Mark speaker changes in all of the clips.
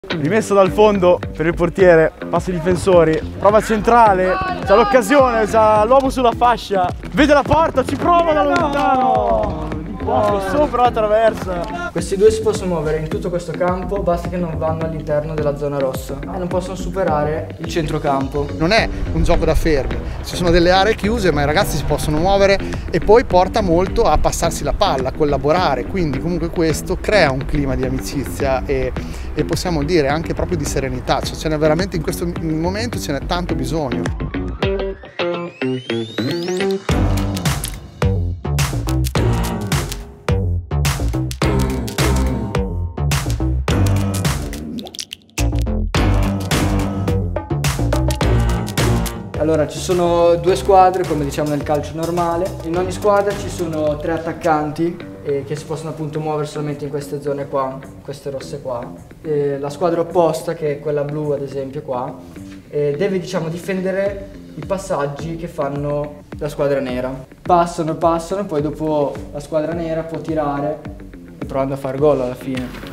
Speaker 1: Rimessa dal fondo per il portiere, passa i difensori, prova centrale, c'ha l'occasione, c'ha l'uomo sulla fascia, vede la porta, ci prova da lontano, di poco, sopra la traversa.
Speaker 2: Questi due si possono muovere in tutto questo campo, basta che non vanno all'interno della zona rossa e non possono superare il centrocampo.
Speaker 3: Non è un gioco da fermi, ci sono delle aree chiuse ma i ragazzi si possono muovere e poi porta molto a passarsi la palla, a collaborare, quindi comunque questo crea un clima di amicizia e possiamo dire anche proprio di serenità, cioè ce n'è veramente in questo momento ce n'è tanto bisogno.
Speaker 2: Allora, ci sono due squadre, come diciamo nel calcio normale. In ogni squadra ci sono 3 attaccanti che si possono appunto muovere solamente in queste zone qua, queste rosse qua. La squadra opposta, che è quella blu ad esempio qua, deve diciamo difendere i passaggi che fanno la squadra nera. Passano, poi dopo la squadra nera può tirare, provando a far gol alla fine.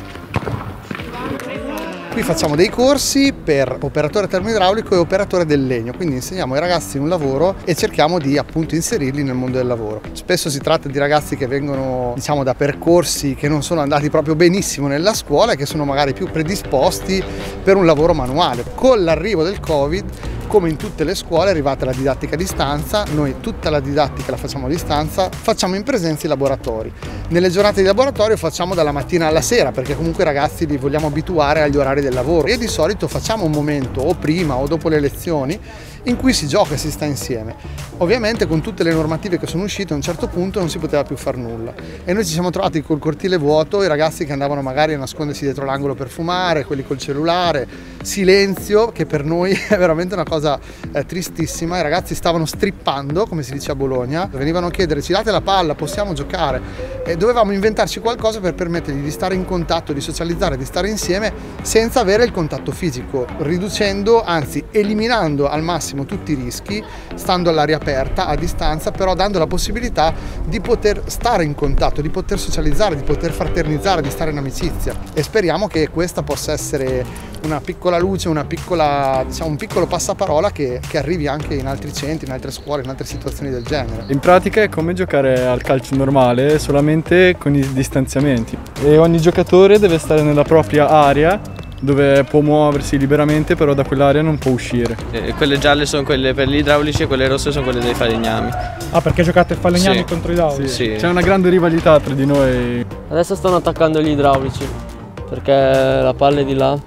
Speaker 3: Qui facciamo dei corsi per operatore termoidraulico e operatore del legno, quindi insegniamo ai ragazzi un lavoro e cerchiamo di appunto inserirli nel mondo del lavoro. Spesso si tratta di ragazzi che vengono diciamo da percorsi che non sono andati proprio benissimo nella scuola e che sono magari più predisposti per un lavoro manuale. Con l'arrivo del Covid, come in tutte le scuole, è arrivata la didattica a distanza, noi tutta la didattica la facciamo a distanza, facciamo in presenza i laboratori. Nelle giornate di laboratorio facciamo dalla mattina alla sera perché comunque i ragazzi li vogliamo abituare agli orari del lavoro e di solito facciamo un momento o prima o dopo le lezioni in cui si gioca e si sta insieme. Ovviamente con tutte le normative che sono uscite a un certo punto non si poteva più far nulla e noi ci siamo trovati col cortile vuoto, i ragazzi che andavano magari a nascondersi dietro l'angolo per fumare, quelli col cellulare, silenzio che per noi è veramente una cosa tristissima. I ragazzi stavano strippando, come si dice a Bologna, venivano a chiedere ci date la palla, possiamo giocare, e dovevamo inventarci qualcosa per permettergli di stare in contatto, di socializzare, di stare insieme senza avere il contatto fisico, riducendo, anzi eliminando al massimo tutti i rischi, stando all'aria aperta, a distanza, però dando la possibilità di poter stare in contatto, di poter socializzare, di poter fraternizzare, di stare in amicizia e speriamo che questa possa essere una piccola luce, una piccola, diciamo, un piccolo passaparola che arrivi anche in altri centri, in altre scuole, in altre situazioni del genere.
Speaker 4: In pratica è come giocare al calcio normale, solamente con i distanziamenti e ogni giocatore deve stare nella propria area dove può muoversi liberamente, però da quell'area non può uscire.
Speaker 5: Quelle gialle sono quelle per gli idraulici e quelle rosse sono quelle dei falegnami.
Speaker 6: Ah, perché giocate a falegnami
Speaker 5: sì.
Speaker 6: Contro idraulici?
Speaker 5: Sì.
Speaker 4: C'è una grande rivalità tra di noi.
Speaker 7: Adesso stanno attaccando gli idraulici perché la palla è di là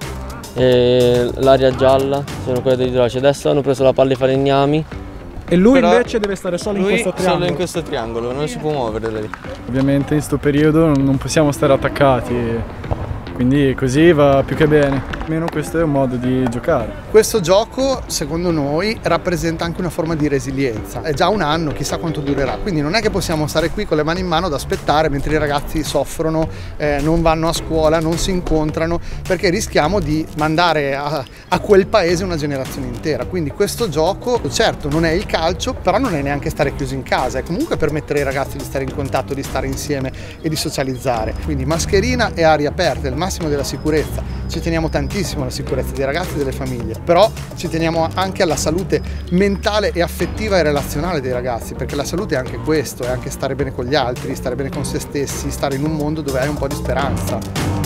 Speaker 7: e l'area gialla sono quelle degli idraulici. Adesso hanno preso la palla dei falegnami.
Speaker 6: E lui
Speaker 5: Però
Speaker 6: invece deve stare solo in questo triangolo?
Speaker 5: Solo in questo triangolo, non si può muovere da lì.
Speaker 4: Ovviamente in questo periodo non possiamo stare attaccati, quindi così va più che bene. Almeno questo è un modo di giocare.
Speaker 3: Questo gioco, secondo noi, rappresenta anche una forma di resilienza. È già un anno, chissà quanto durerà, quindi non è che possiamo stare qui con le mani in mano ad aspettare mentre i ragazzi soffrono, non vanno a scuola, non si incontrano, perché rischiamo di mandare a quel paese una generazione intera. Quindi questo gioco, certo, non è il calcio, però non è neanche stare chiusi in casa, è comunque permettere ai ragazzi di stare in contatto, di stare insieme e di socializzare. Quindi mascherina e aria aperta, il massimo della sicurezza. Ci teniamo tantissimo alla sicurezza dei ragazzi e delle famiglie, però ci teniamo anche alla salute mentale e affettiva e relazionale dei ragazzi, perché la salute è anche questo, è anche stare bene con gli altri, stare bene con se stessi, stare in un mondo dove hai un po' di speranza.